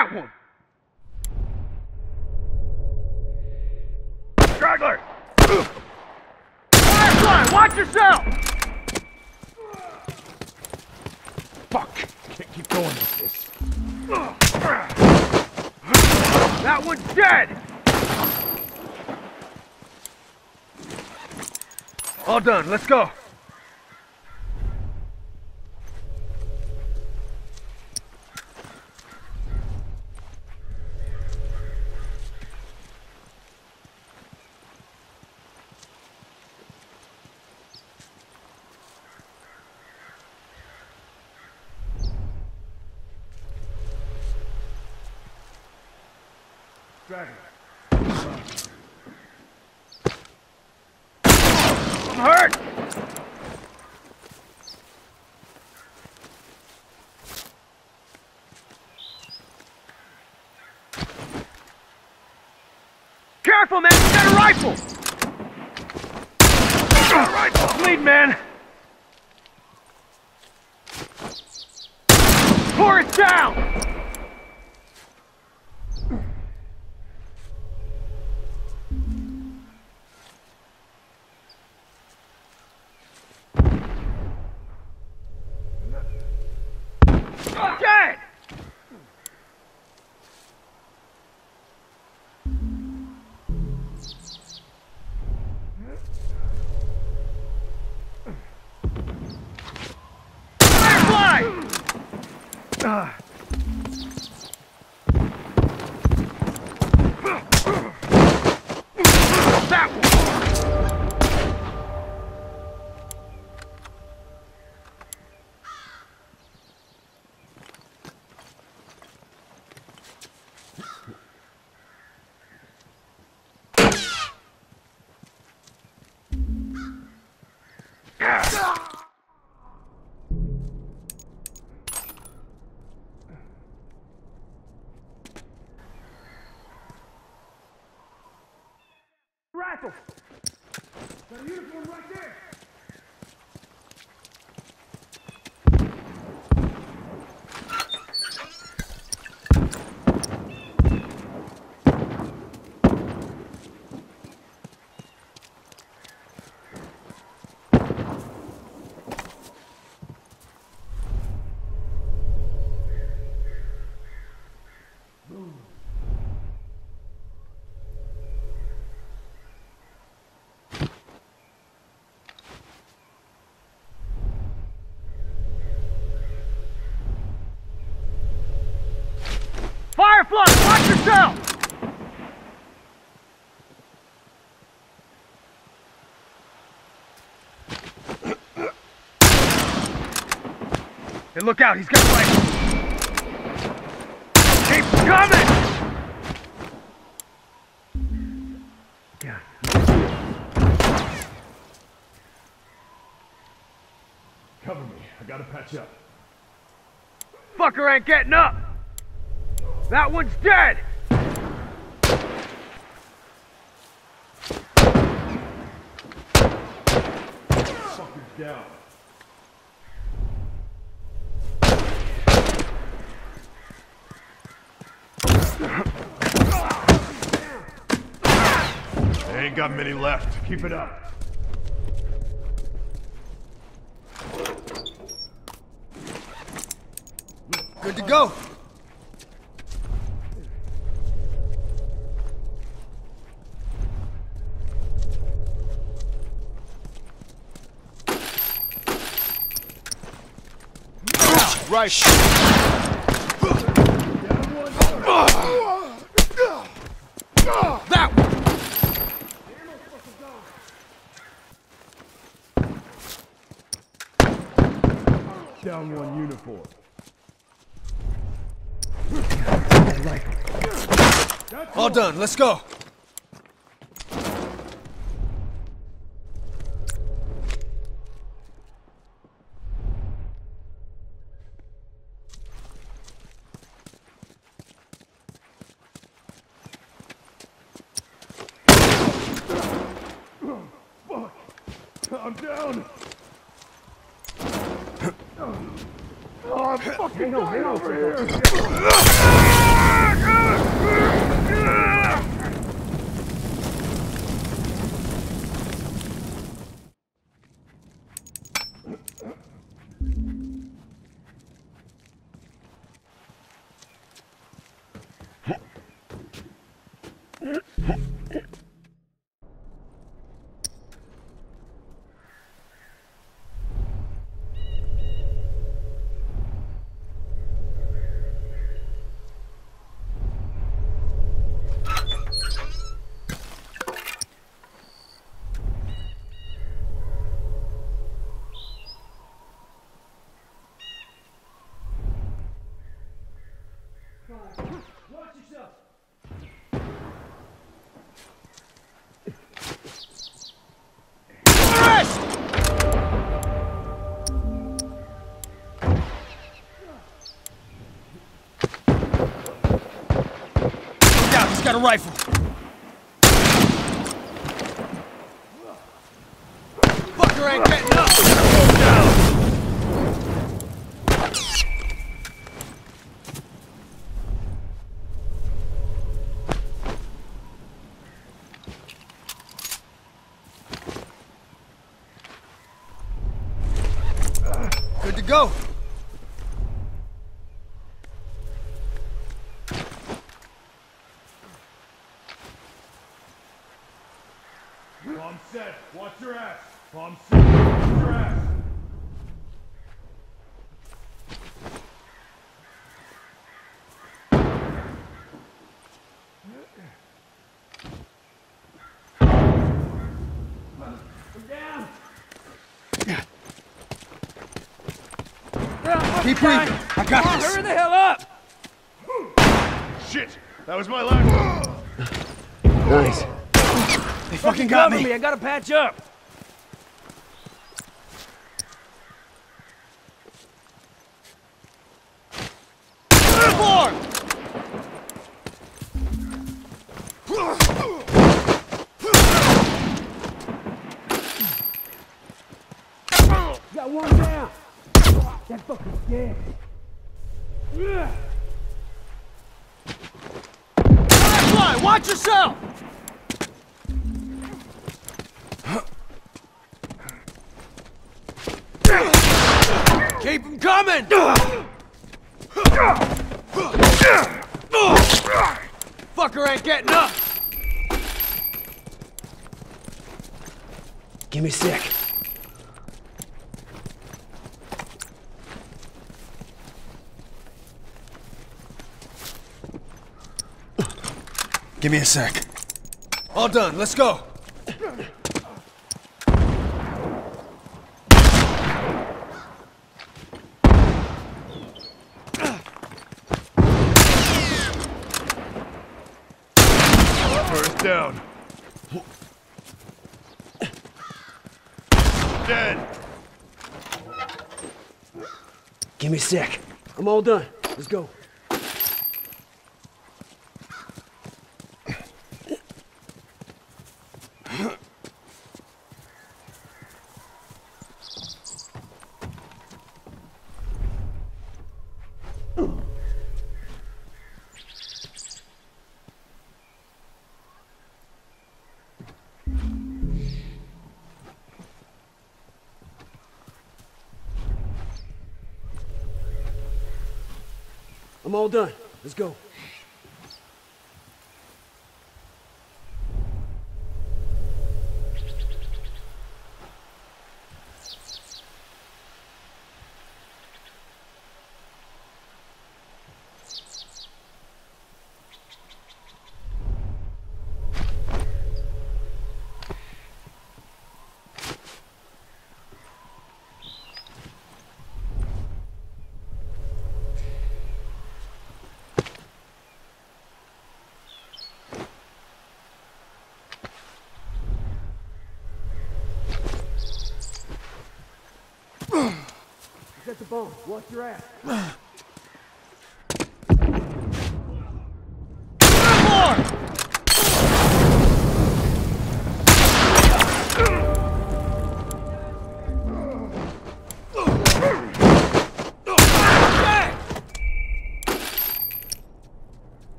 That one! Straggler! Firefly, watch yourself! Fuck! Can't keep going with this. That one's dead! All done, let's go. I'm hurt! Careful, man! You got a rifle! Rifle! Lead, man! Pour it down! Dead! Firefly! That one! Rifle! Got a uniform right there! Firefly, watch yourself! Hey, look out, he's got a rifle! Keep coming! Yeah. Cover me, I gotta patch up. Fucker ain't getting up! That one's dead! Fucker's down. They ain't got many left. Keep it up. Good to go! Right. That one. Down one uniform. All done, let's go. I'm down! Oh, I'm fucking dying over here! Watch yourself. Look out, he's got a rifle. Fucker ain't getting up. Down. Good to go. Bomb set. Watch your ass. Bomb set. Watch your ass. I'm down. Keep breathing. I got this. Hurry the hell up. Shit. That was my last one. Nice. They fucking got Cover me. I gotta patch up. Uniform! Got one down. That fucker's dead. Fly, watch yourself! Keep him coming! Fucker ain't getting up! Give me a sec. Give me a sec. All done, let's go. First down. Dead. Give me a sec. I'm all done. Let's go. I'm all done. Let's go. Get the bomb. Watch your ass.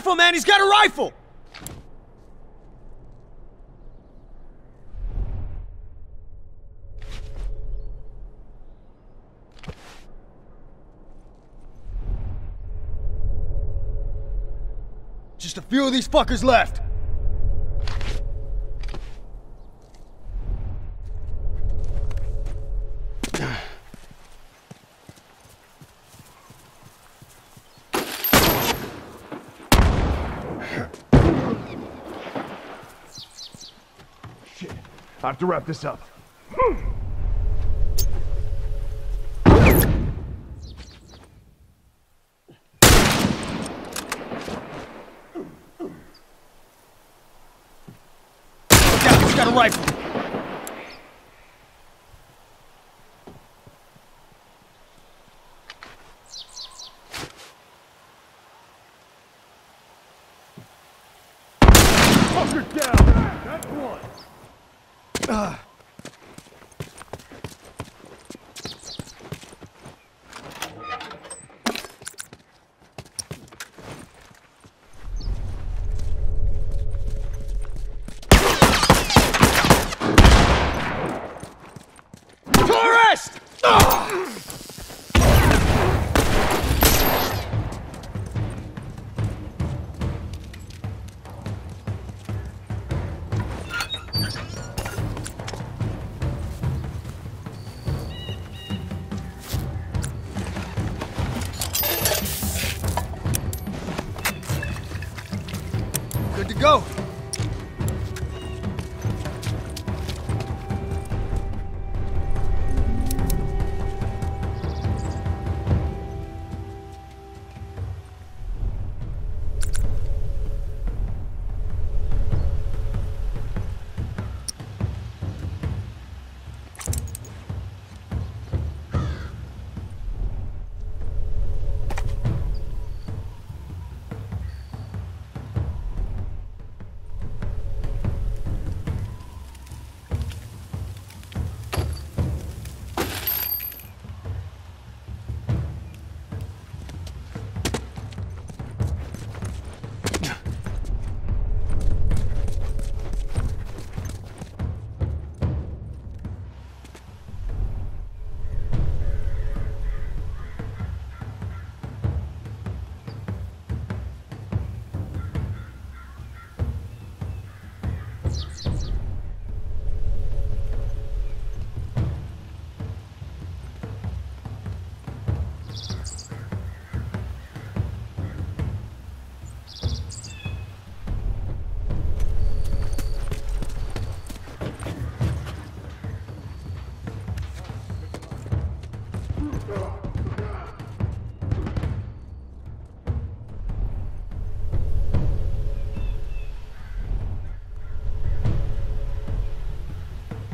Careful, man, he's got a rifle! Just a few of these fuckers left. Shit. I have to wrap this up. He's got a rifle. Fucker down! That's one! Tourist! Good to go.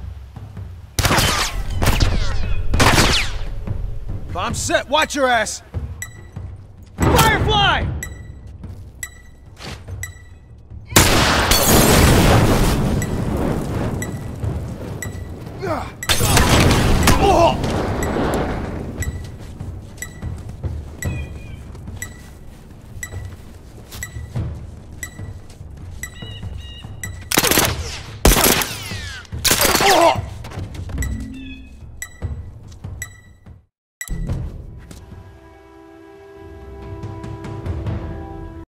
I'm set, watch your ass!